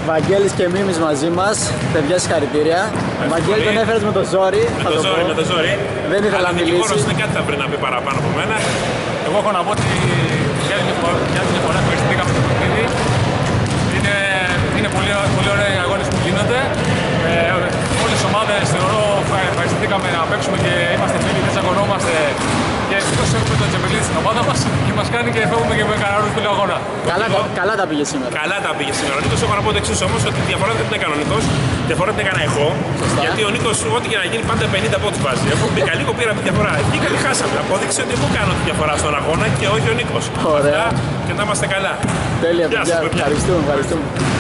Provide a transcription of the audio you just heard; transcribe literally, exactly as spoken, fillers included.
Βαγγέλης και Μίμης μαζί μας, παιδιά συγχαρητήρια. Βαγγέλη τον έφερες με το ζόρι. Με το ζόρι, με το ζόρι. Δεν ήθελα να μιλήσει. Αλλά είναι κάτι θα πρέπει να πει παραπάνω από μένα. Εγώ έχω να πω ότι για άλλη μια φορά ευχαριστηθήκαμε το παιχνίδι. Είναι, είναι πολύ, πολύ ωραία οι αγώνες που γίνονται. Ε, όλες τις ομάδες θεωρώ ευχαριστηθήκαμε να παίξουμε και είμαστε φίλοι, δεν τσακωνόμαστε. Και ευτυχώς έχουμε τον Τσεμπελίδη στην ομάδα μας και μας κάνει και φεύγουμε και με κανέναν φίλο αγώνα. Καλά, τα, καλά τα πήγε σήμερα. Καλά τα πήγε σήμερα. Ο Νίκος, έχω να πω το εξής όμως, ότι τη διαφορά δεν την έκανε ο Νίκος, τη διαφορά την έκανα εγώ. Σωστά. Γιατί ο Νίκος, ό,τι και να γίνει, πάντα πενήντα πόντους βάζει. Εγώ πήγα λίγο, πήρα τη διαφορά. Εκεί κάτι χάσαμε. Απόδειξε ότι εγώ κάνω τη διαφορά στον αγώνα και όχι ο Νίκος. Ωραία. Αυτά, και να είμαστε καλά. Τέλεια, παιδιά. Ευχαριστούμε, ευχαριστούμε.